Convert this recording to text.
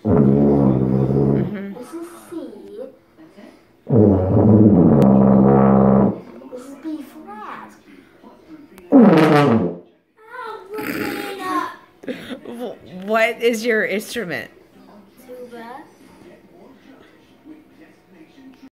Mm-hmm. This is C. This is B flat. Oh, Lorena! What is your instrument?